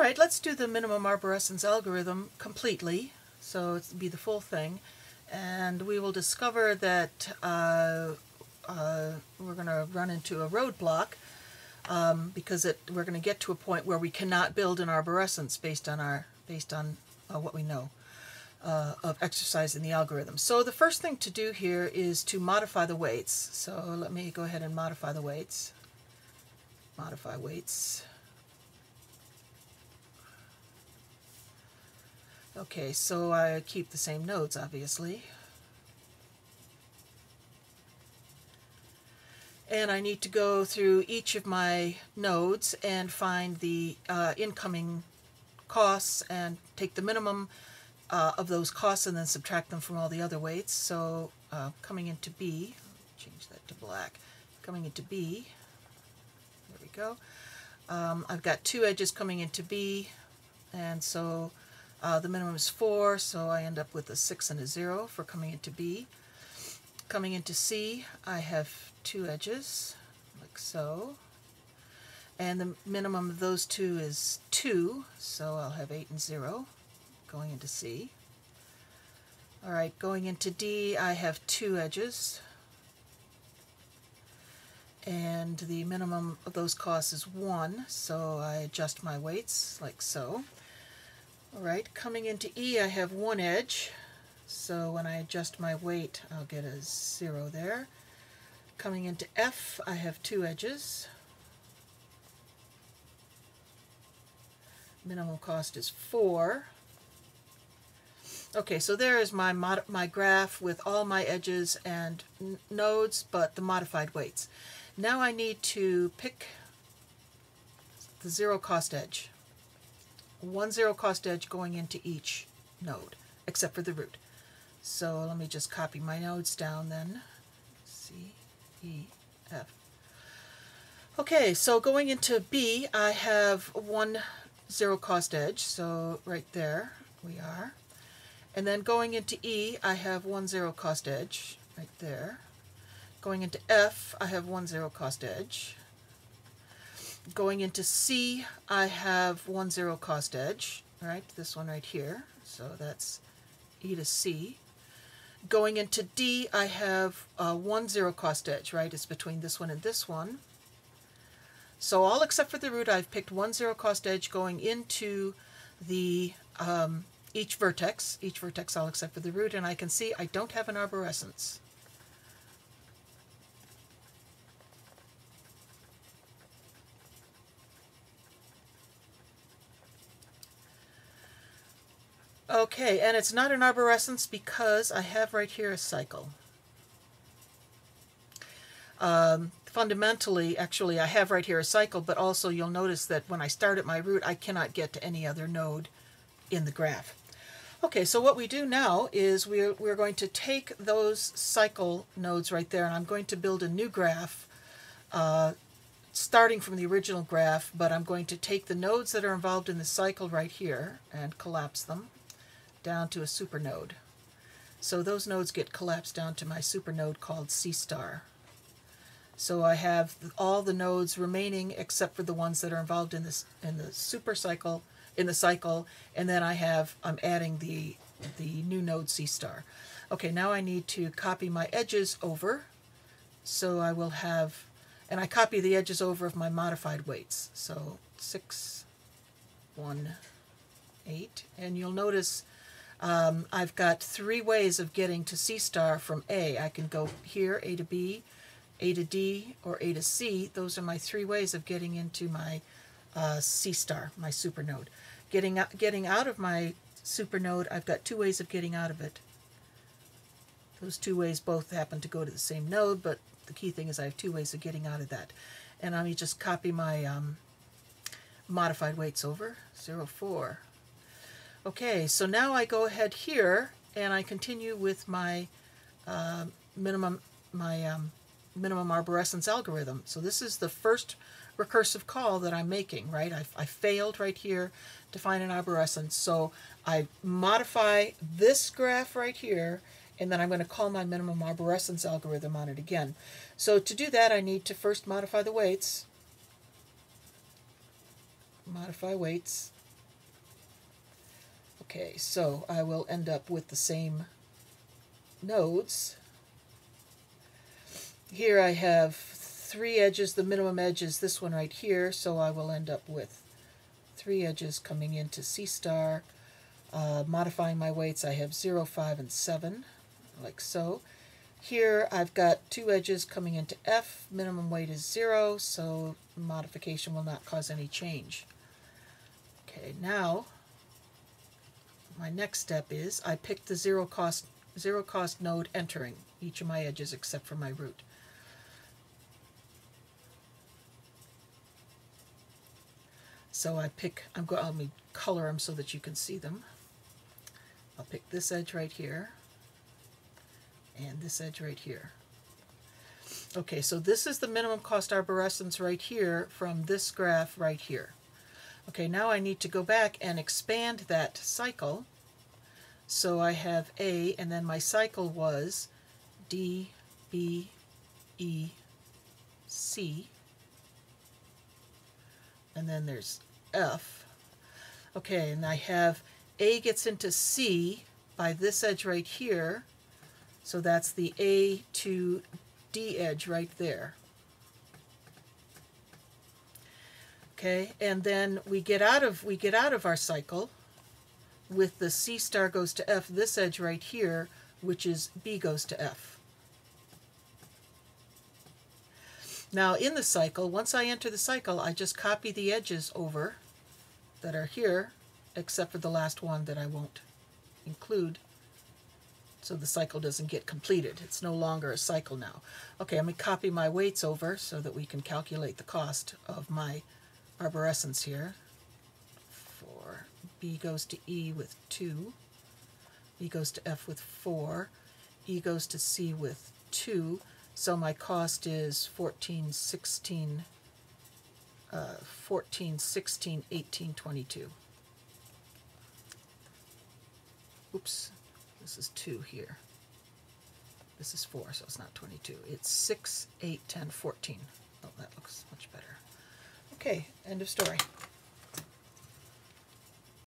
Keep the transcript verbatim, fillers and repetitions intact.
right, let's do the minimum arborescence algorithm completely, so it'll be the full thing, and we will discover that uh, uh, we're going to run into a roadblock um, because it, we're going to get to a point where we cannot build an arborescence based on our based on uh, what we know uh, of exercise in the algorithm. So the first thing to do here is to modify the weights. So let me go ahead and modify the weights. Modify weights. Okay, so I keep the same nodes, obviously. And I need to go through each of my nodes and find the uh, incoming costs and take the minimum uh, of those costs and then subtract them from all the other weights. So uh, coming into B, change that to black, coming into B, there we go. Um, I've got two edges coming into B, and so Uh, the minimum is four, so I end up with a six and a zero for coming into B. Coming into C, I have two edges, like so. And the minimum of those two is two, so I'll have eight and zero going into C. All right, going into D, I have two edges. And the minimum of those costs is one, so I adjust my weights like so. All right, coming into E, I have one edge, so when I adjust my weight, I'll get a zero there. Coming into F, I have two edges. Minimum cost is four. Okay, so there is my mod my graph with all my edges and n nodes, but the modified weights. Now I need to pick the zero cost edge. One zero cost edge going into each node, except for the root. So let me just copy my nodes down then. C, E, F. Okay, so going into B, I have one zero cost edge, so right there we are. And then going into E, I have one zero cost edge, right there. Going into F, I have one zero cost edge. Going into C, I have one zero cost edge, right? This one right here. So that's E to C. Going into D, I have uh, one zero cost edge, right? It's between this one and this one. So all except for the root, I've picked one zero cost edge going into the um, each vertex, each vertex all except for the root, and I can see I don't have an arborescence. Okay, and it's not an arborescence because I have right here a cycle. Um, fundamentally, actually, I have right here a cycle, but also you'll notice that when I start at my root, I cannot get to any other node in the graph. Okay, so what we do now is we're, we're going to take those cycle nodes right there, and I'm going to build a new graph uh, starting from the original graph, but I'm going to take the nodes that are involved in the cycle right here and collapse them down to a supernode. So those nodes get collapsed down to my supernode called C star. So I have all the nodes remaining except for the ones that are involved in this in the super cycle in the cycle, and then I have I'm adding the the new node C star. Okay, now I need to copy my edges over. So I will have, and I copy the edges over of my modified weights. So six, one, eight, and you'll notice Um, I've got three ways of getting to C star from A. I can go here, A to B, A to D, or A to C. Those are my three ways of getting into my uh, C star, my supernode. Getting out, getting out of my supernode, I've got two ways of getting out of it. Those two ways both happen to go to the same node, but the key thing is I have two ways of getting out of that. And let me just copy my um, modified weights over, zero, four. Okay, so now I go ahead here and I continue with my uh, minimum my um, minimum arborescence algorithm. So this is the first recursive call that I'm making, right? I, I failed right here to find an arborescence, so I modify this graph right here, and then I'm going to call my minimum arborescence algorithm on it again. So to do that, I need to first modify the weights. Modify weights. Okay, so I will end up with the same nodes. Here I have three edges. The minimum edge is this one right here, so I will end up with three edges coming into C star. Uh, modifying my weights, I have zero, five, and seven, like so. Here I've got two edges coming into F. Minimum weight is zero, so modification will not cause any change. Okay, now my next step is I pick the zero cost zero cost node entering each of my edges except for my root. So I pick, I'm going, let me color them so that you can see them. I'll pick this edge right here and this edge right here. Okay, so this is the minimum cost arborescence right here from this graph right here. Okay, now I need to go back and expand that cycle. So I have A, and then my cycle was D, B, E, C, and then there's F. Okay, and I have A gets into C by this edge right here, so that's the A to D edge right there. Okay, and then we get out of we get out of our cycle with the C star goes to F, this edge right here, which is B goes to F. Now in the cycle, once I enter the cycle, I just copy the edges over that are here, except for the last one that I won't include, so the cycle doesn't get completed. It's no longer a cycle now. Okay, let me copy my weights over so that we can calculate the cost of my arborescence here. For B goes to E with two, E goes to F with four, E goes to C with two, so my cost is fourteen, sixteen, uh, fourteen, sixteen, eighteen, twenty-two. Oops, this is two here. This is four, so it's not twenty-two. It's six, eight, ten, fourteen. Oh, that looks much better. Okay, end of story.